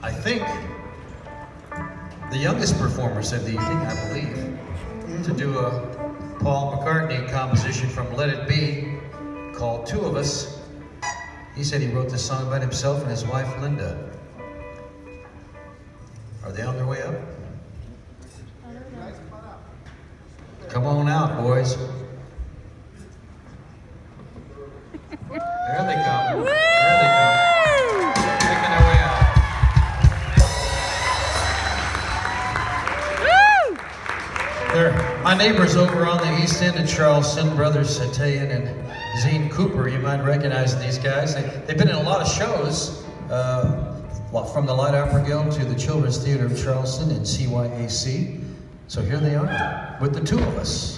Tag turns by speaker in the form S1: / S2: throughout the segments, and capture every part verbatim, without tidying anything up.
S1: I think, the youngest performers of the evening, I believe, mm-hmm. to do a Paul McCartney composition from Let It Be called Two of Us. He said he wrote this song about himself and his wife, Linda. Are they on their way up? Come on out, boys. There they come. There they come. Making their way out. They're my neighbors over on the east end of Charleston, brothers Tayan and Zene Cooper. You might recognize these guys. They, they've been in a lot of shows, uh, from the Light Opera Guild to the Children's Theater of Charleston and C Y A C. So here they are with the Two of Us.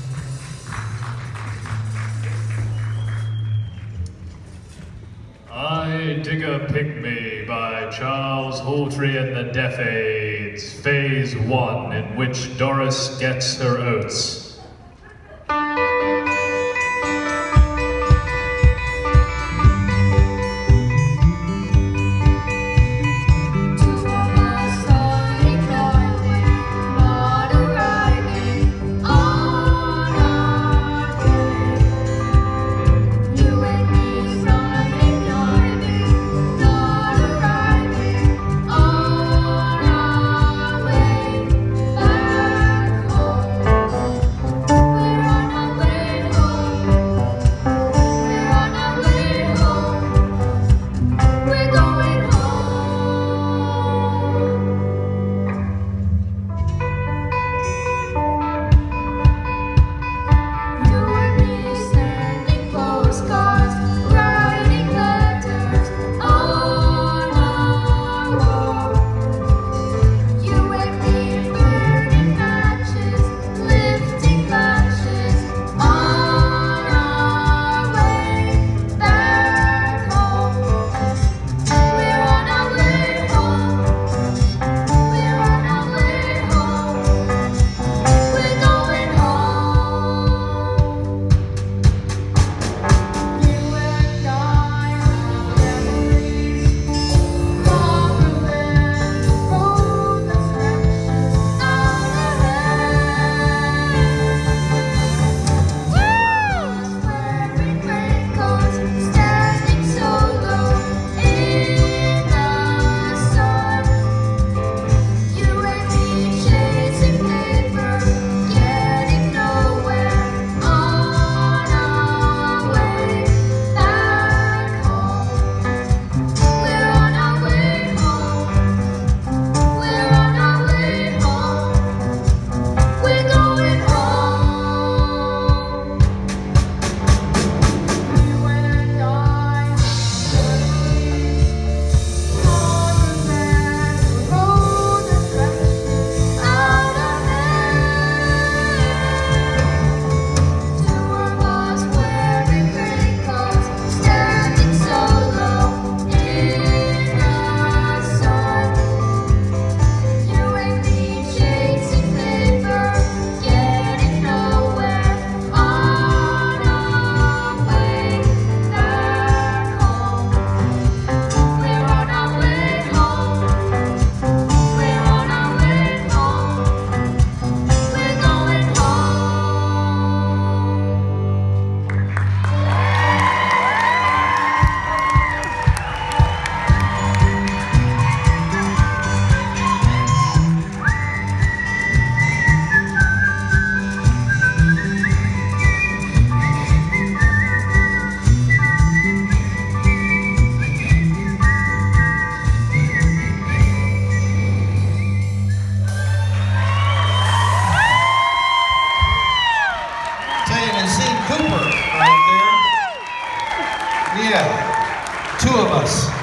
S2: I Dig a Pygmy by Charles Hawtrey and the Deaf Aids, Phase One, in which Doris gets her oats.
S1: Tayan and Zene Cooper right there. Yeah, Two of Us.